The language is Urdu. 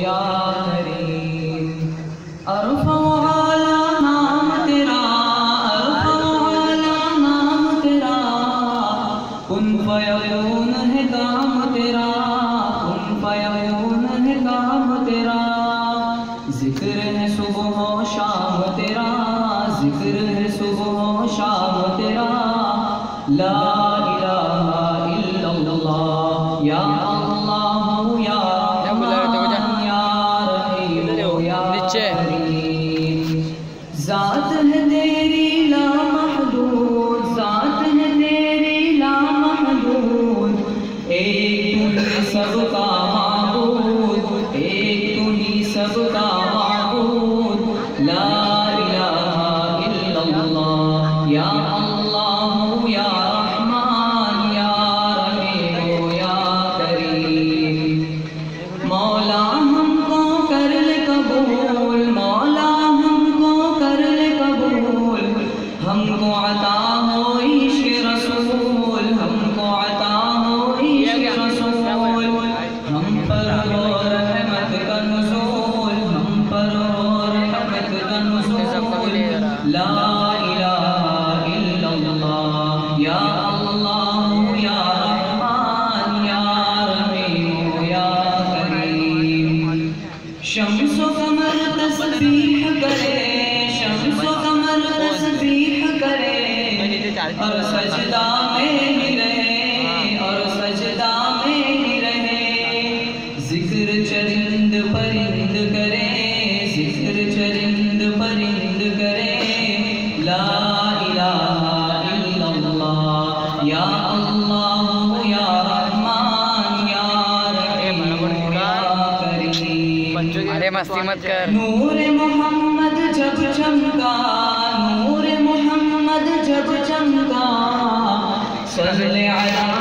یا کریم ارفع اعلی نام تیرا ارفع اعلی نام تیرا کن فیکون ہے کام تیرا کن فیکون ہے کام تیرا ذکر ہے صبح و شام تیرا ذکر ہے صبح و شام تیرا لا الہ الا اللہ یا اللہ یا رحمان یا رحیم یا کریم ذات ہے تیری لا محدود ذات ہے تیری لا محدود ایک تو ہی سب کا معبود ایک تو ہی سب کا معبود لا الہ الا اللہ یا اللہ یا رحمان یا رحیم یا کریم مولا ہم کو کر لے قبول مولا ہم کو کر لے قبول ہم کو عطا ہو عشق رسول ہم کو عطا ہو عشق رسول ہم پر ہو رحمت کا نزول ہم پر ہو رحمت کا نزول لا الہ الا اللہ یا اللہ یا رحمان یا رحیم یا کریم شمس و قمر تسبیح کرے شمس و قمر تسبیح کرے اور سجدہ میں ہی رہے اور سجدہ میں ہی رہے ذکر چرند پرند کرے ذکر چرند پرند کرے لا الہ الا اللہ یا اللہ یا رحمان یا رحیم یا کریم ارے مستی مت کر نور محمد جب چمکا نور محمد جب چمکا صلی علی